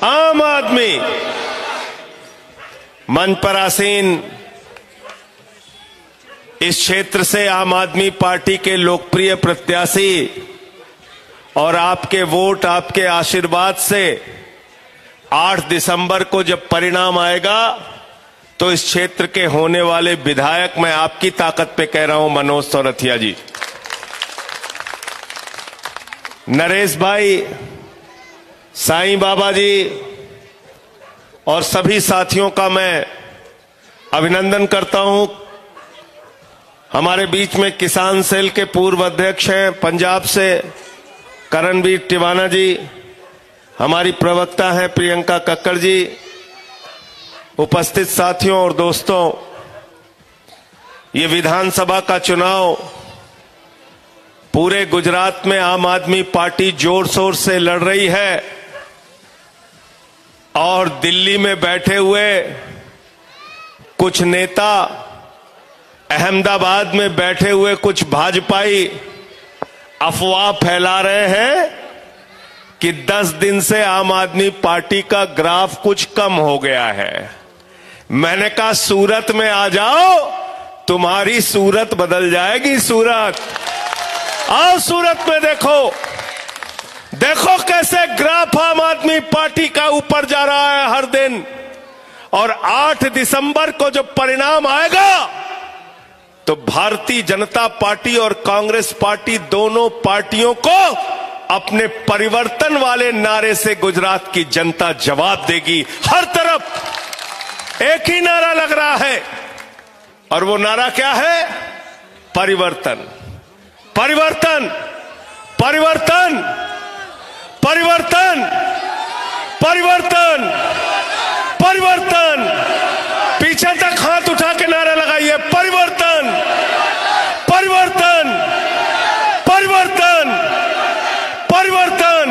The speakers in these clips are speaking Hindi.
आम आदमी मंच पर आसीन इस क्षेत्र से आम आदमी पार्टी के लोकप्रिय प्रत्याशी और आपके वोट, आपके आशीर्वाद से 8 दिसंबर को जब परिणाम आएगा तो इस क्षेत्र के होने वाले विधायक, मैं आपकी ताकत पे कह रहा हूं, मनोज सौरथिया जी, नरेश भाई, साईं बाबा जी और सभी साथियों का मैं अभिनंदन करता हूं। हमारे बीच में किसान सेल के पूर्व अध्यक्ष हैं पंजाब से करणवीर टिवाना जी, हमारी प्रवक्ता हैं प्रियंका कक्कड़ जी, उपस्थित साथियों और दोस्तों, ये विधानसभा का चुनाव पूरे गुजरात में आम आदमी पार्टी जोर शोर से लड़ रही है और दिल्ली में बैठे हुए कुछ नेता, अहमदाबाद में बैठे हुए कुछ भाजपाई अफवाह फैला रहे हैं कि 10 दिन से आम आदमी पार्टी का ग्राफ कुछ कम हो गया है। मैंने कहा सूरत में आ जाओ, तुम्हारी सूरत बदल जाएगी। सूरत आओ, सूरत में देखो, देखो कैसे ग्राफ आम आदमी पार्टी का ऊपर जा रहा है हर दिन। और 8 दिसंबर को जब परिणाम आएगा तो भारतीय जनता पार्टी और कांग्रेस पार्टी, दोनों पार्टियों को अपने परिवर्तन वाले नारे से गुजरात की जनता जवाब देगी। हर तरफ एक ही नारा लग रहा है और वो नारा क्या है? परिवर्तन, परिवर्तन, परिवर्तन, परिवर्तन, परिवर्तन, परिवर्तन। पीछे तक हाथ उठा के नारा लगाइए, परिवर्तन, परिवर्तन, परिवर्तन, परिवर्तन।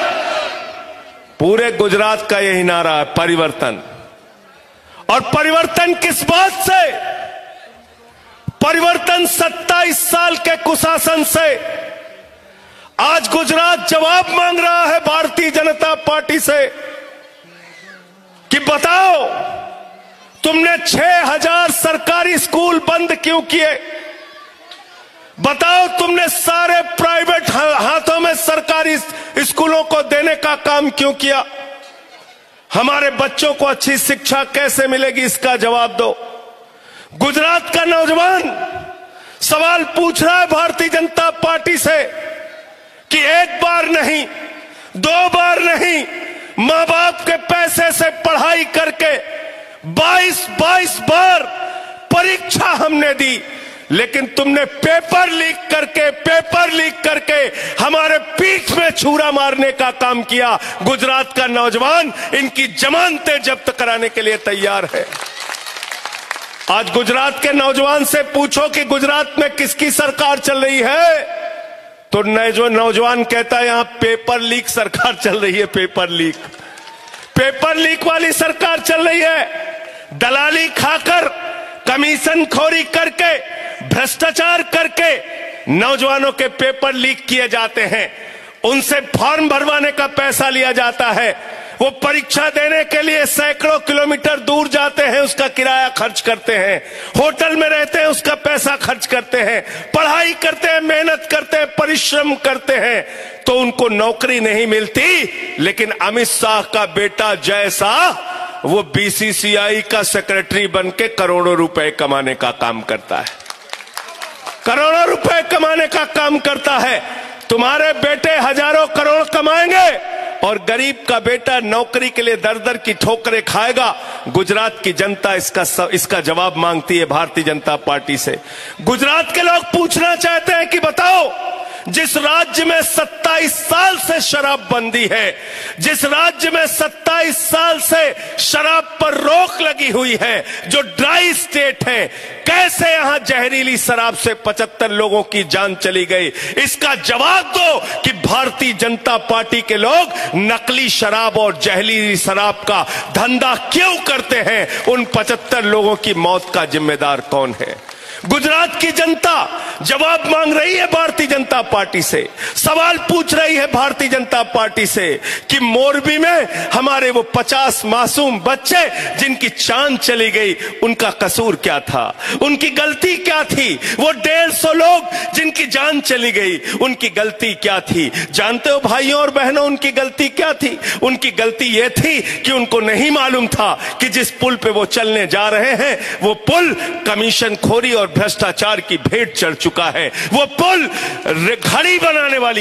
पूरे गुजरात का यही नारा है, परिवर्तन। और परिवर्तन किस बात से? परिवर्तन 27 साल के कुशासन से। आज गुजरात जवाब मांग रहा है भारतीय जनता पार्टी से कि बताओ, तुमने 6000 सरकारी स्कूल बंद क्यों किए? बताओ, तुमने सारे प्राइवेट हाथों में सरकारी स्कूलों को देने का काम क्यों किया? हमारे बच्चों को अच्छी शिक्षा कैसे मिलेगी, इसका जवाब दो। गुजरात का नौजवान सवाल पूछ रहा है भारतीय जनता पार्टी से कि एक बार नहीं, 2 बार नहीं, मां बाप के पैसे से पढ़ाई करके 22 बार परीक्षा हमने दी, लेकिन तुमने पेपर लीक करके हमारे पीठ में छुरा मारने का काम किया। गुजरात का नौजवान इनकी जमानतें जब्त कराने के लिए तैयार है। आज गुजरात के नौजवान से पूछो कि गुजरात में किसकी सरकार चल रही है, तो जो नौजवान कहता है यहां पेपर लीक सरकार चल रही है। पेपर लीक वाली सरकार चल रही है। दलाली खाकर, कमीशन खोरी करके, भ्रष्टाचार करके नौजवानों के पेपर लीक किए जाते हैं, उनसे फॉर्म भरवाने का पैसा लिया जाता है। वो pरीक्षा देने के लिए सैकड़ों किलोमीटर दूर जाते हैं, उसका किराया खर्च करते हैं, होटल में रहते हैं, उसका पैसा खर्च करते हैं, पढ़ाई करते हैं, मेहनत करते हैं, परिश्रम करते हैं, तो उनको नौकरी नहीं मिलती। लेकिन अमित शाह का बेटा जय शाह, वो बीसीसीआई का सेक्रेटरी बनके करोड़ों रुपए कमाने का काम करता है, करोड़ों रुपए कमाने का काम करता है। तुम्हारे बेटे हजारों करोड़ कमाएंगे और गरीब का बेटा नौकरी के लिए दर दर की ठोकरें खाएगा। गुजरात की जनता इसका जवाब मांगती है भारतीय जनता पार्टी से। गुजरात के लोग पूछना चाहते हैं कि बताओ, जिस राज्य में 27 साल से शराबबंदी है, जिस राज्य में 27 साल से शराब पर रोक लगी हुई है, जो ड्राई स्टेट है, कैसे यहां जहरीली शराब से 75 लोगों की जान चली गई? इसका जवाब दो कि भारतीय जनता पार्टी के लोग नकली शराब और जहरीली शराब का धंधा क्यों करते हैं? उन 75 लोगों की मौत का जिम्मेदार कौन है? गुजरात की जनता जवाब मांग रही है भारतीय जनता पार्टी से, सवाल पूछ रही है भारतीय जनता पार्टी से कि मोरबी में हमारे वो 50 मासूम बच्चे जिनकी जान चली गई, उनका कसूर क्या था, उनकी गलती क्या थी? वो 150 लोग जिनकी जान चली गई, उनकी गलती क्या थी? जानते हो भाइयों और बहनों, उनकी गलती क्या थी? उनकी गलती ये थी कि उनको नहीं मालूम था कि जिस पुल पे वो चलने जा रहे हैं वो पुल कमीशन खोरी और भ्रष्टाचार की भेंट चढ़ चुका है। वो पुल घड़ी बनाने वाली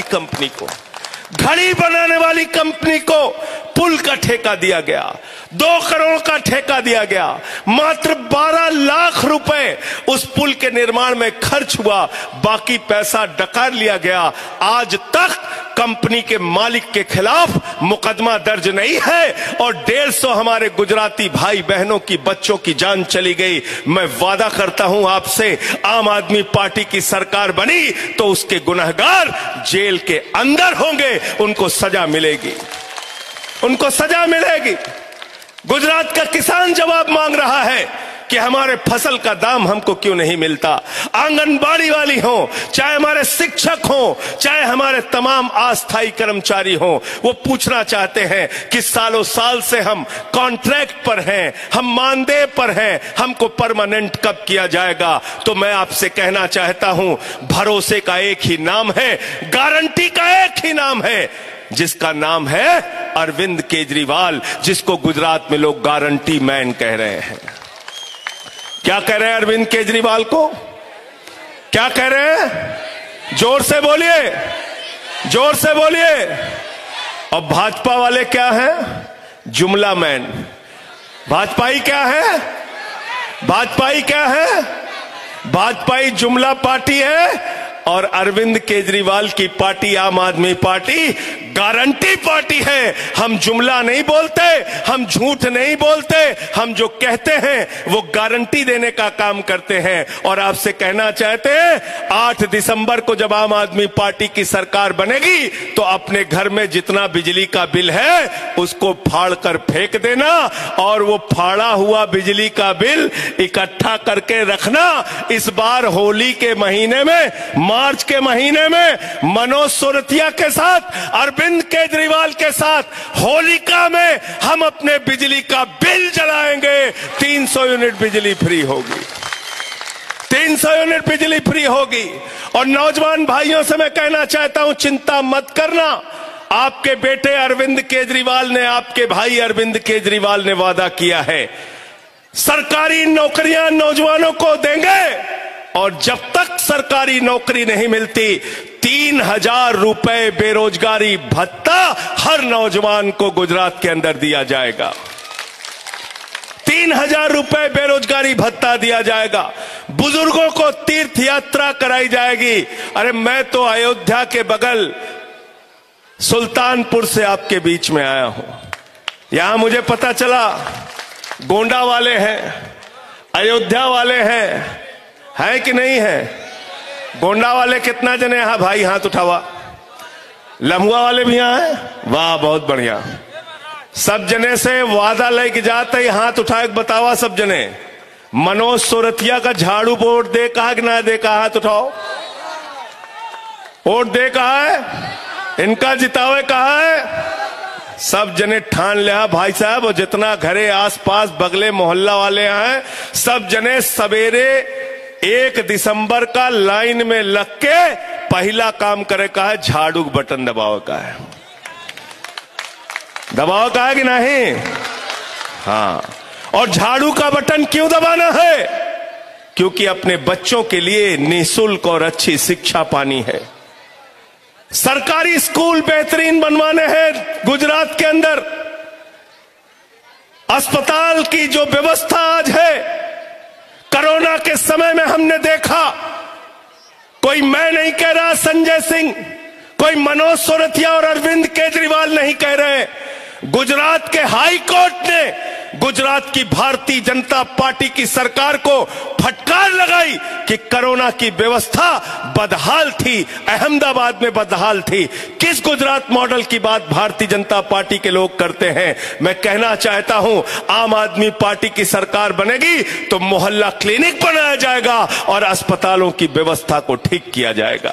कंपनी को पुल का ठेका दिया गया, 2 करोड़ का ठेका दिया गया, मात्र 12 लाख रुपए उस पुल के निर्माण में खर्च हुआ, बाकी पैसा डकार लिया गया। आज तक कंपनी के मालिक के खिलाफ मुकदमा दर्ज नहीं है और 150 हमारे गुजराती भाई बहनों की बच्चों की जान चली गई। मैं वादा करता हूं आपसे, आम आदमी पार्टी की सरकार बनी तो उसके गुनहगार जेल के अंदर होंगे, उनको सजा मिलेगी, उनको सजा मिलेगी। गुजरात का किसान जवाब मांग रहा है कि हमारे फसल का दाम हमको क्यों नहीं मिलता। आंगनबाड़ी वाली हो, चाहे हमारे शिक्षक हो, चाहे हमारे तमाम अस्थायी कर्मचारी हो, वो पूछना चाहते हैं कि सालों साल से हम कॉन्ट्रैक्ट पर हैं, हम मानदेय पर हैं, हमको परमानेंट कब किया जाएगा। तो मैं आपसे कहना चाहता हूं, भरोसे का एक ही नाम है, गारंटी का एक ही नाम है, जिसका नाम है अरविंद केजरीवाल, जिसको गुजरात में लोग गारंटी मैन कह रहे हैं। क्या कह रहे हैं अरविंद केजरीवाल को? क्या कह रहे हैं? जोर से बोलिए, जोर से बोलिए। और भाजपा वाले क्या हैं? जुमला मैन। भाजपाई क्या है? भाजपाई क्या है? भाजपाई जुमला पार्टी है और अरविंद केजरीवाल की पार्टी आम आदमी पार्टी गारंटी पार्टी है। हम जुमला नहीं बोलते, हम झूठ नहीं बोलते, हम जो कहते हैं वो गारंटी देने का काम करते हैं। और आपसे कहना चाहते हैं, 8 दिसंबर को जब आम आदमी पार्टी की सरकार बनेगी तो अपने घर में जितना बिजली का बिल है उसको फाड़ कर फेंक देना और वो फाड़ा हुआ बिजली का बिल इकट्ठा करके रखना। इस बार होली के महीने में, मार्च के महीने में मनोज सुरतिया के साथ, अरविंद केजरीवाल के साथ होलिका में हम अपने बिजली का बिल जलाएंगे। 300 यूनिट बिजली फ्री होगी, 300 यूनिट बिजली फ्री होगी। और नौजवान भाइयों से मैं कहना चाहता हूं, चिंता मत करना। आपके बेटे अरविंद केजरीवाल ने, आपके भाई अरविंद केजरीवाल ने वादा किया है, सरकारी नौकरियां नौजवानों को देंगे और जब तक सरकारी नौकरी नहीं मिलती 3000 रुपए बेरोजगारी भत्ता हर नौजवान को गुजरात के अंदर दिया जाएगा। 3000 रुपए बेरोजगारी भत्ता दिया जाएगा। बुजुर्गों को तीर्थ यात्रा कराई जाएगी। अरे मैं तो अयोध्या के बगल सुल्तानपुर से आपके बीच में आया हूं। यहां मुझे पता चला गोंडा वाले हैं, अयोध्या वाले हैं, है कि नहीं है? गोंडा वाले कितना जने हैं? भाई हाथ उठावा। लम्हुआ वाले भी यहां हैं? वाह, बहुत बढ़िया। सब जने से वादा लेके जाते ही हाथ उठा के बतावा सब जने। मनोज सुरतिया का झाड़ू पे वोट दे कहा कि ना दे कहा? हाथ उठाओ। वोट दे कहा है? इनका जितावे कहा है? सब जने ठान लिया भाई साहब। और जितना घरे आसपास बगले मोहल्ला वाले हैं, सब जने सवेरे 1 दिसंबर का लाइन में लग के पहला काम करे का है, झाड़ू बटन दबाव का है। दबाव का है कि नहीं? हाँ। और झाड़ू का बटन क्यों दबाना है? क्योंकि अपने बच्चों के लिए निःशुल्क और अच्छी शिक्षा पानी है। सरकारी स्कूल बेहतरीन बनवाने हैं गुजरात के अंदर। अस्पताल की जो व्यवस्था आज है, कोरोना के समय में हमने देखा, कोई मैं नहीं कह रहा, संजय सिंह, कोई मनोज सुरतिया और अरविंद केजरीवाल नहीं कह रहे, गुजरात के हाई कोर्ट ने गुजरात की भारतीय जनता पार्टी की सरकार को फटकार लगाई कि कोरोना की व्यवस्था बदहाल थी, अहमदाबाद में बदहाल थी। किस गुजरात मॉडल की बात भारतीय जनता पार्टी के लोग करते हैं? मैं कहना चाहता हूं, आम आदमी पार्टी की सरकार बनेगी तो मोहल्ला क्लिनिक बनाया जाएगा और अस्पतालों की व्यवस्था को ठीक किया जाएगा।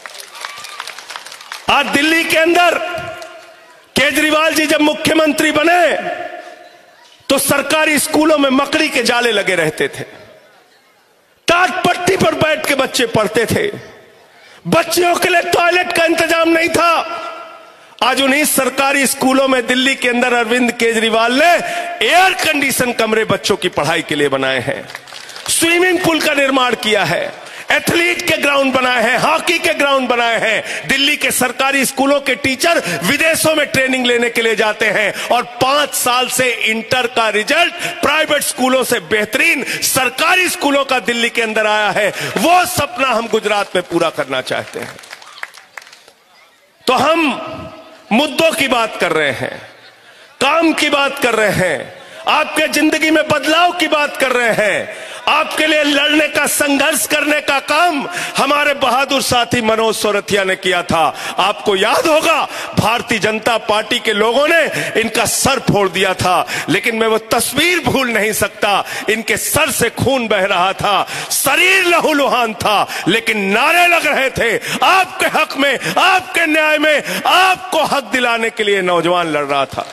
आज दिल्ली के अंदर केजरीवाल जी जब मुख्यमंत्री बने तो सरकारी स्कूलों में मकड़ी के जाले लगे रहते थे, टाट पट्टी पर बैठ के बच्चे पढ़ते थे, बच्चियों के लिए टॉयलेट का इंतजाम नहीं था। आज उन्हीं सरकारी स्कूलों में दिल्ली के अंदर अरविंद केजरीवाल ने एयर कंडीशन कमरे बच्चों की पढ़ाई के लिए बनाए हैं, स्विमिंग पूल का निर्माण किया है, एथलीट के ग्राउंड बनाए हैं, हॉकी के ग्राउंड बनाए हैं। दिल्ली के सरकारी स्कूलों के टीचर विदेशों में ट्रेनिंग लेने के लिए जाते हैं और 5 साल से इंटर का रिजल्ट प्राइवेट स्कूलों से बेहतरीन सरकारी स्कूलों का दिल्ली के अंदर आया है। वो सपना हम गुजरात में पूरा करना चाहते हैं। तो हम मुद्दों की बात कर रहे हैं, काम की बात कर रहे हैं, आपके जिंदगी में बदलाव की बात कर रहे हैं। आपके लिए लड़ने का, संघर्ष करने का काम हमारे बहादुर साथी मनोज सोरथिया ने किया था। आपको याद होगा, भारतीय जनता पार्टी के लोगों ने इनका सर फोड़ दिया था, लेकिन मैं वो तस्वीर भूल नहीं सकता। इनके सर से खून बह रहा था, शरीर लहूलुहान था, लेकिन नारे लग रहे थे आपके हक में, आपके न्याय में, आपको हक दिलाने के लिए नौजवान लड़ रहा था।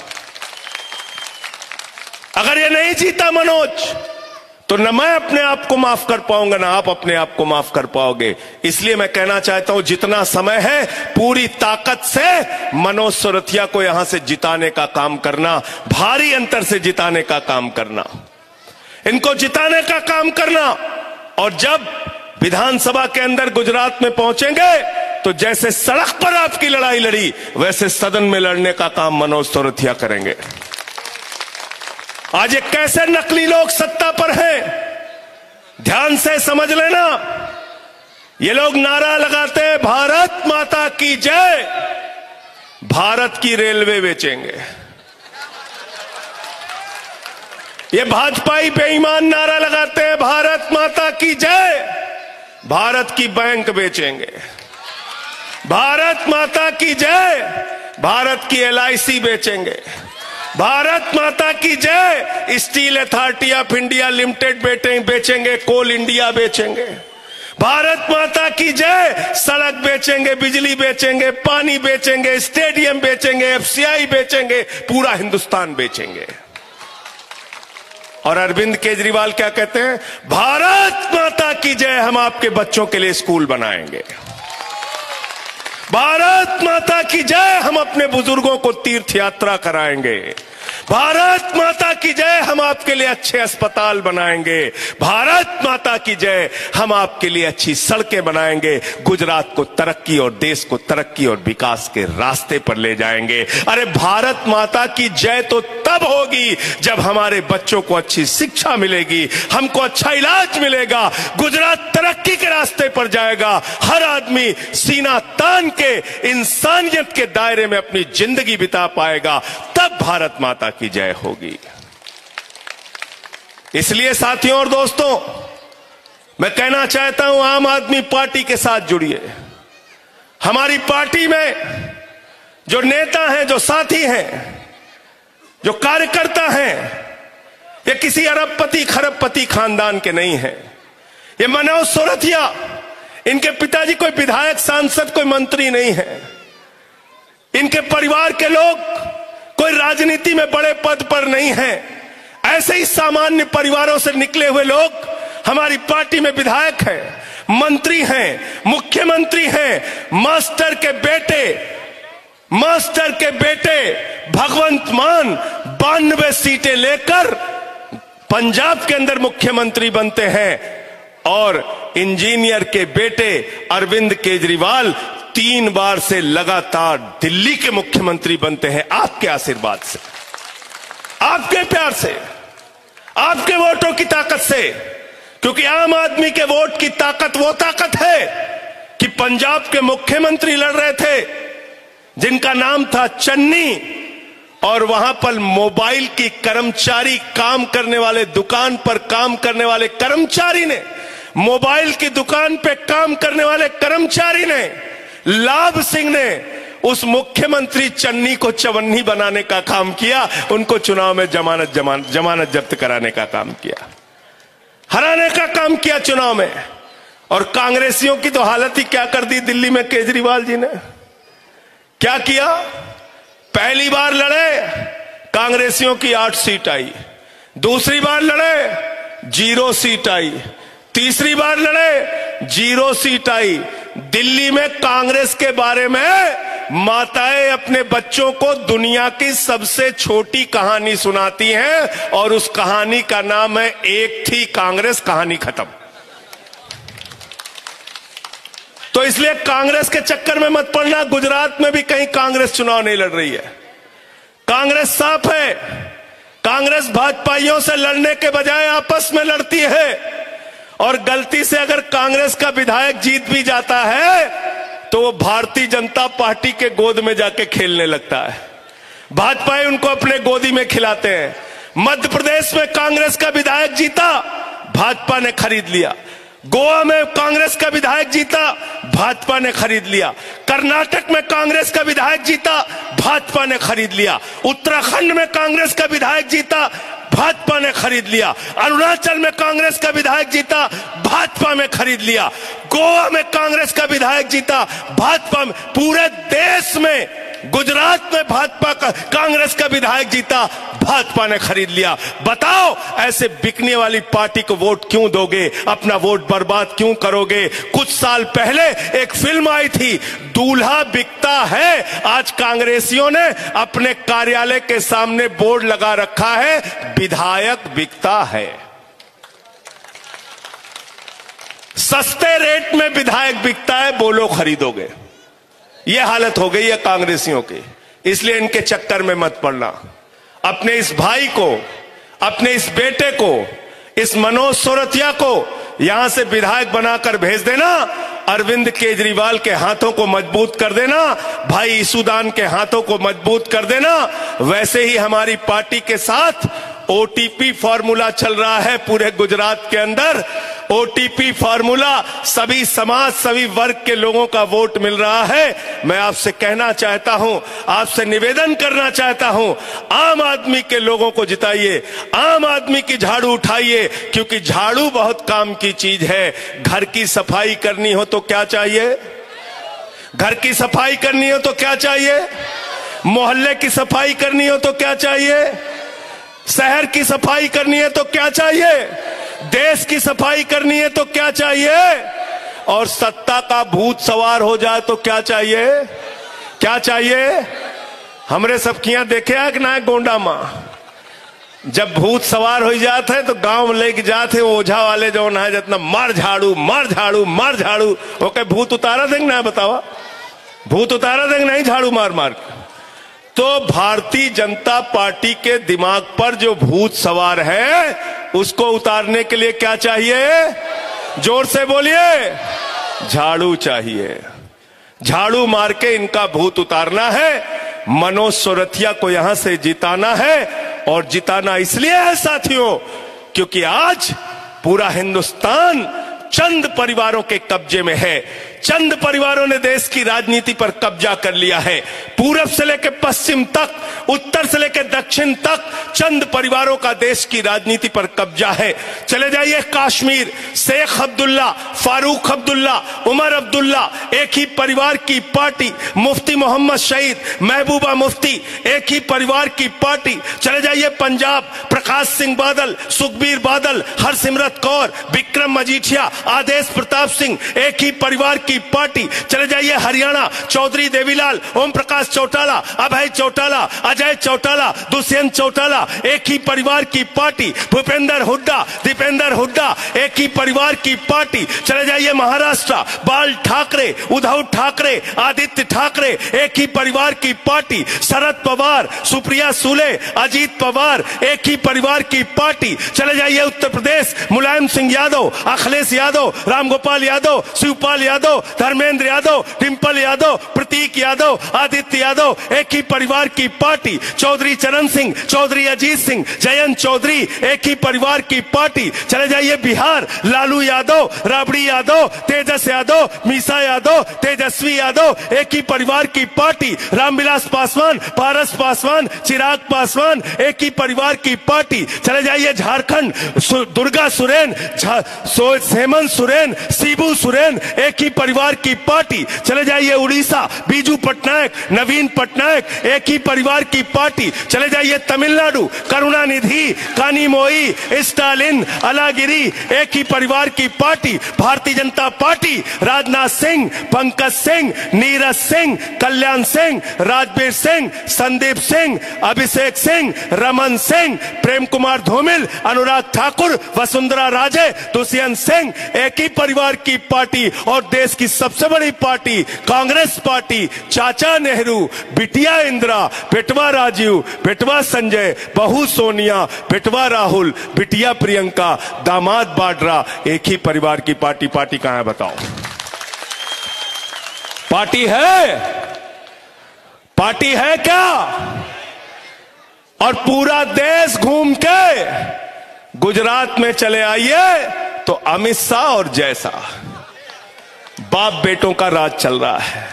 अगर ये नहीं जीता मनोज, तो न मैं अपने आप को माफ कर पाऊंगा, ना आप अपने आप को माफ कर पाओगे। इसलिए मैं कहना चाहता हूं, जितना समय है पूरी ताकत से मनोज सोरथिया को यहां से जिताने का काम करना, भारी अंतर से जिताने का काम करना, इनको जिताने का काम करना। और जब विधानसभा के अंदर गुजरात में पहुंचेंगे तो जैसे सड़क पर आपकी लड़ाई लड़ी, वैसे सदन में लड़ने का काम मनोज सोरथिया करेंगे। आज ये कैसे नकली लोग सत्ता पर हैं, ध्यान से समझ लेना। ये लोग नारा लगाते हैं भारत माता की जय, भारत की रेलवे बेचेंगे। ये भाजपाई बेईमान नारा लगाते हैं भारत माता की जय, भारत की बैंक बेचेंगे। भारत माता की जय, भारत की LIC बेचेंगे। भारत माता की जय, Steel Authority of India Limited बेचेंगे, कोल इंडिया बेचेंगे। भारत माता की जय, सड़क बेचेंगे, बिजली बेचेंगे, पानी बेचेंगे, स्टेडियम बेचेंगे, FCI बेचेंगे, पूरा हिंदुस्तान बेचेंगे। और अरविंद केजरीवाल क्या कहते हैं? भारत माता की जय, हम आपके बच्चों के लिए स्कूल बनाएंगे। भारत माता की जय, हम अपने बुजुर्गों को तीर्थ यात्रा कराएंगे। भारत माता की जय, हम आपके लिए अच्छे अस्पताल बनाएंगे। भारत माता की जय, हम आपके लिए अच्छी सड़कें बनाएंगे। गुजरात को तरक्की और देश को तरक्की और विकास के रास्ते पर ले जाएंगे। अरे भारत माता की जय तो तब होगी जब हमारे बच्चों को अच्छी शिक्षा मिलेगी, हमको अच्छा इलाज मिलेगा, गुजरात तरक्की के रास्ते पर जाएगा, हर आदमी सीना तान के इंसानियत के दायरे में अपनी जिंदगी बिता पाएगा, तब भारत माता की जय होगी। इसलिए साथियों और दोस्तों, मैं कहना चाहता हूं, आम आदमी पार्टी के साथ जुड़िए। हमारी पार्टी में जो नेता हैं, जो साथी हैं, जो कार्यकर्ता हैं, ये किसी अरबपति खरबपति खानदान के नहीं हैं। ये मनोज सोरथिया, इनके पिताजी कोई विधायक, सांसद, कोई मंत्री नहीं है। इनके परिवार के लोग कोई राजनीति में बड़े पद पर नहीं है। ऐसे ही सामान्य परिवारों से निकले हुए लोग हमारी पार्टी में विधायक हैं, मंत्री हैं, मुख्यमंत्री हैं। मास्टर के बेटे भगवंत मान 92 सीटें लेकर पंजाब के अंदर मुख्यमंत्री बनते हैं, और इंजीनियर के बेटे अरविंद केजरीवाल 3 बार से लगातार दिल्ली के मुख्यमंत्री बनते हैं। आपके आशीर्वाद से, आपके प्यार से, आपके वोटों की ताकत से। क्योंकि आम आदमी के वोट की ताकत वो ताकत है कि पंजाब के मुख्यमंत्री लड़ रहे थे जिनका नाम था चन्नी, और वहां पर मोबाइल की कर्मचारी काम करने वाले, दुकान पर काम करने वाले कर्मचारी ने, मोबाइल की दुकान पे काम करने वाले कर्मचारी ने, लाभ सिंह ने उस मुख्यमंत्री चन्नी को चवन्नी बनाने का काम किया, उनको चुनाव में जमानत जब्त कराने का काम किया, हराने का काम किया चुनाव में। और कांग्रेसियों की तो हालत ही क्या कर दी दिल्ली में केजरीवाल जी ने। क्या किया? पहली बार लड़े, कांग्रेसियों की 8 सीट आई, दूसरी बार लड़े 0 सीट आई, तीसरी बार लड़े 0 सीट आई। दिल्ली में कांग्रेस के बारे में माताएं अपने बच्चों को दुनिया की सबसे छोटी कहानी सुनाती हैं और उस कहानी का नाम है एक थी कांग्रेस, कहानी खत्म। तो इसलिए कांग्रेस के चक्कर में मत पड़ना। गुजरात में भी कहीं कांग्रेस चुनाव नहीं लड़ रही है, कांग्रेस साफ है। कांग्रेस भाजपाइयों से लड़ने के बजाय आपस में लड़ती है, और गलती से अगर कांग्रेस का विधायक जीत भी जाता है तो वो भारतीय जनता पार्टी के गोद में जाके खेलने लगता है, भाजपाई उनको अपने गोदी में खिलाते हैं। मध्य प्रदेश में कांग्रेस का विधायक जीता, भाजपा ने खरीद लिया। गोवा में कांग्रेस का विधायक जीता, भाजपा ने खरीद लिया। कर्नाटक में कांग्रेस का विधायक जीता, भाजपा ने खरीद लिया। उत्तराखंड में कांग्रेस का विधायक जीता, भाजपा ने खरीद लिया। अरुणाचल में कांग्रेस का विधायक जीता, भाजपा में खरीद लिया। गोवा में कांग्रेस का विधायक जीता, भाजपा में। पूरे देश में, गुजरात में भाजपा का, कांग्रेस का विधायक जीता, भाजपा ने खरीद लिया। बताओ, ऐसे बिकने वाली पार्टी को वोट क्यों दोगे? अपना वोट बर्बाद क्यों करोगे? कुछ साल पहले एक फिल्म आई थी, दूल्हा बिकता है। आज कांग्रेसियों ने अपने कार्यालय के सामने बोर्ड लगा रखा है, विधायक बिकता है। सस्ते रेट में विधायक बिकता है, बोलो खरीदोगे? यह हालत हो गई है कांग्रेसियों की। इसलिए इनके चक्कर में मत पड़ना। अपने इस भाई को, अपने इस बेटे को, इस मनोज सोरठिया को यहां से विधायक बनाकर भेज देना। अरविंद केजरीवाल के हाथों को मजबूत कर देना, भाई ईसुदान के हाथों को मजबूत कर देना। वैसे ही हमारी पार्टी के साथ ओटीपी फॉर्मूला चल रहा है पूरे गुजरात के अंदर। ओटीपी फॉर्मूला, सभी समाज, सभी वर्ग के लोगों का वोट मिल रहा है। मैं आपसे कहना चाहता हूं, आपसे निवेदन करना चाहता हूं, आम आदमी के लोगों को जिताइए, आम आदमी की झाड़ू उठाइए, क्योंकि झाड़ू बहुत काम की चीज है। घर की सफाई करनी हो तो क्या चाहिए? घर की सफाई करनी हो तो क्या चाहिए? मोहल्ले की सफाई करनी हो तो क्या चाहिए? शहर की सफाई करनी है तो क्या चाहिए? देश की सफाई करनी है तो क्या चाहिए? और सत्ता का भूत सवार हो जाए तो क्या चाहिए? क्या चाहिए? हमरे सबकियां देखे है कि ना गोंडा मां, जब भूत सवार हो जाते हैं तो गांव में लेके जाते ओझा वाले जो ना जितना मार झाड़ू मार झाड़ू मार झाड़ू, ओके भूत उतारा देंगे ना? बतावा, भूत उतारा देंगे नहीं झाड़ू मार मार के? तो भारतीय जनता पार्टी के दिमाग पर जो भूत सवार है उसको उतारने के लिए क्या चाहिए? जोर से बोलिए, झाड़ू चाहिए। झाड़ू मार के इनका भूत उतारना है। मनोज सोरठिया को यहां से जिताना है, और जिताना इसलिए है साथियों क्योंकि आज पूरा हिंदुस्तान चंद परिवारों के कब्जे में है। चंद परिवारों ने देश की राजनीति पर कब्जा कर लिया है। पूरब से लेकर पश्चिम तक, उत्तर से लेकर दक्षिण तक चंद परिवारों का देश की राजनीति पर कब्जा है। चले जाइए कश्मीर, शेख अब्दुल्ला, फारूक अब्दुल्ला, उमर अब्दुल्ला, एक ही परिवार की पार्टी। मुफ्ती मोहम्मद शहीद, महबूबा मुफ्ती, एक ही परिवार की पार्टी। चले जाइए पंजाब, प्रकाश सिंह बादल, सुखबीर बादल, हरसिमरत कौर, विक्रम मजीठिया, आदेश प्रताप सिंह, एक ही परिवार की पार्टी। चले जाइए हरियाणा, चौधरी देवीलाल, ओम प्रकाश चौटाला, अभय चौटाला, अजय चौटाला, दुष्यंत चौटाला, एक ही परिवार की पार्टी। भूपेंद्र हुड्डा, दीपेंद्र हुड्डा, एक ही परिवार की पार्टी। चले जाइए महाराष्ट्र, बाल ठाकरे, उद्धव ठाकरे, आदित्य ठाकरे, एक ही परिवार की पार्टी। शरद पवार, सुप्रिया सुले, अजीत पवार, एक ही परिवार की पार्टी। चले जाइए उत्तर प्रदेश, मुलायम सिंह यादव, अखिलेश यादव, रामगोपाल यादव, शिवपाल यादव, धर्मेंद्र यादव, डिंपल यादव, प्रतीक यादव, आदित्य यादव, एक ही परिवार की पार्टी। चौधरी चरण सिंह, चौधरी अजीत सिंह, जयंत चौधरी, एक ही परिवार की पार्टी। चले जाइए बिहार, लालू यादव, राबड़ी यादव, तेजस यादव, मीसा यादव, तेजस्वी यादव, एक ही परिवार की पार्टी। रामविलास पासवान, पारस पासवान, चिराग पासवान, एक ही परिवार की पार्टी। चले जाइए झारखंड, दुर्गा सोरेन, हेमंत सोरेन, शिबू सोरेन, एक ही परिवार की पार्टी। चले जाइए उड़ीसा, बीजू पटनायक, नवीन पटनायक, एक ही परिवार की पार्टी। चले जाइए तमिलनाडु, करुणानिधि, कानीमोई, स्टालिन, अलागिरी, एक ही परिवार की पार्टी। भारतीय जनता पार्टी, राजनाथ सिंह, पंकज सिंह, नीरज सिंह, कल्याण सिंह, राजवीर सिंह, संदीप सिंह, अभिषेक सिंह, रमन सिंह, प्रेम कुमार धूमिल, अनुराग ठाकुर, वसुंधरा राजे, दुष्यंत सिंह, एक ही परिवार की पार्टी। और देश की सबसे बड़ी पार्टी कांग्रेस पार्टी, चाचा नेहरू, बिटिया इंदिरा, बेटवा राजीव, बेटवा संजय, बहू सोनिया, बेटवा राहुल, बिटिया प्रियंका, दामाद वाड्रा, एक ही परिवार की पार्टी। पार्टी कहां है बताओ? पार्टी है? पार्टी है क्या? और पूरा देश घूम के गुजरात में चले आइए तो अमित शाह और जैसा बाप बेटों का राज चल रहा है।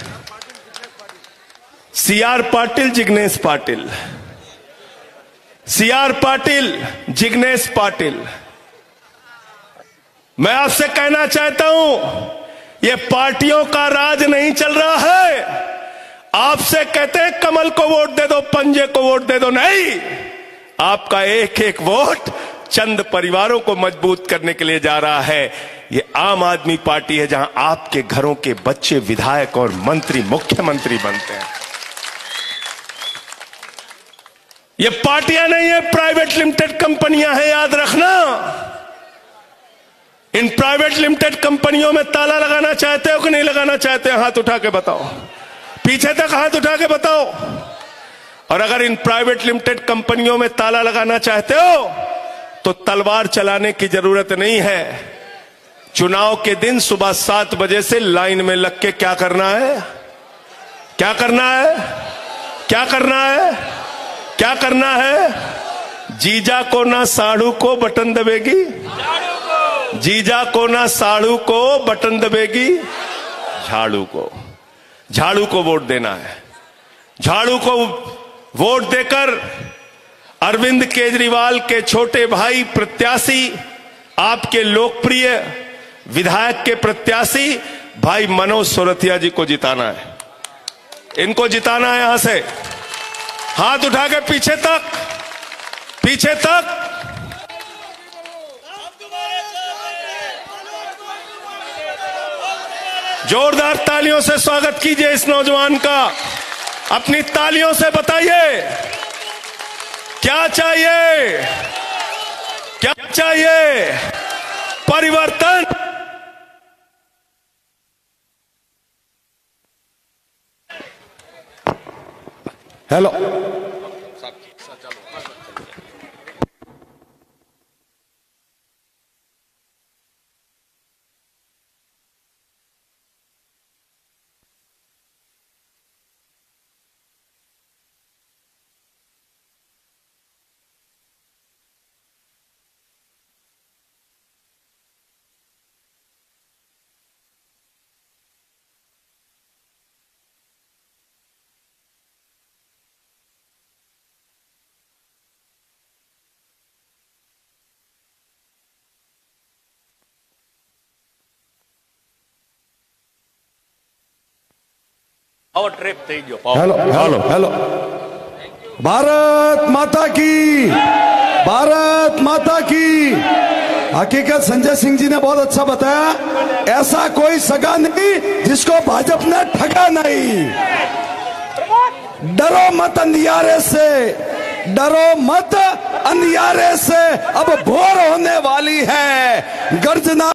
सीआर पाटिल, जिग्नेश पाटिल, सीआर पाटिल, जिग्नेश पाटिल, मैं आपसे कहना चाहता हूं, यह पार्टियों का राज नहीं चल रहा है। आपसे कहते हैं कमल को वोट दे दो, पंजे को वोट दे दो, नहीं, आपका एक एक वोट चंद परिवारों को मजबूत करने के लिए जा रहा है। ये आम आदमी पार्टी है जहां आपके घरों के बच्चे विधायक और मंत्री, मुख्यमंत्री बनते हैं। ये पार्टियां नहीं है, प्राइवेट लिमिटेड कंपनियां हैं, याद रखना। इन प्राइवेट लिमिटेड कंपनियों में ताला लगाना चाहते हो कि नहीं लगाना चाहते? हाथ उठा के बताओ, पीछे तक हाथ उठा के बताओ। और अगर इन प्राइवेट लिमिटेड कंपनियों में ताला लगाना चाहते हो तो तलवार चलाने की जरूरत नहीं है। चुनाव के दिन सुबह 7 बजे से लाइन में लग के क्या करना है? क्या करना है? क्या करना है? क्या करना है? जीजा को ना साढ़ू को बटन दबेगी, जीजा को ना साढ़ू को बटन दबेगी, झाड़ू को, झाड़ू को वोट देना है। झाड़ू को वोट देकर अरविंद केजरीवाल के छोटे भाई प्रत्याशी, आपके लोकप्रिय विधायक के प्रत्याशी भाई मनोज सोरथिया जी को जिताना है। इनको जिताना है। यहां से हाथ उठा के पीछे तक, पीछे तक। जोरदार तालियों से स्वागत कीजिए इस नौजवान का। अपनी तालियों से बताइए क्या चाहिए, क्या चाहिए? परिवर्तन। Hello, hello, hello, hello. Bharat माता की, भारत माता की। हकीकत संजय सिंह जी ने बहुत अच्छा बताया। ऐसा कोई सगा नहीं जिसको भाजपा ने ठगा नहीं। डरो मत अंधियारे से, डरो मत अंधियारे से, अब भोर होने वाली है। गर्जना